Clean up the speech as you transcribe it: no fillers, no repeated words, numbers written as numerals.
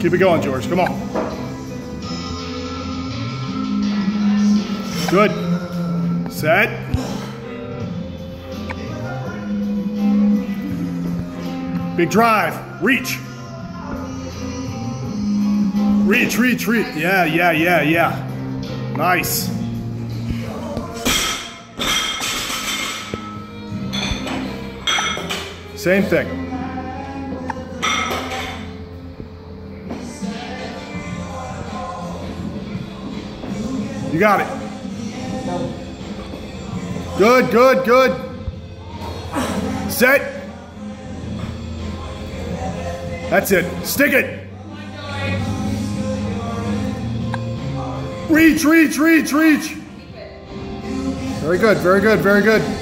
Keep it going, George. Come on. Good. Set. Big drive. Reach. Reach, reach, reach. Yeah, yeah, yeah, yeah. Nice. Same thing. You got it. Good, good, good. Set. That's it. Stick it. Reach, reach, reach, reach. Very good, very good, very good.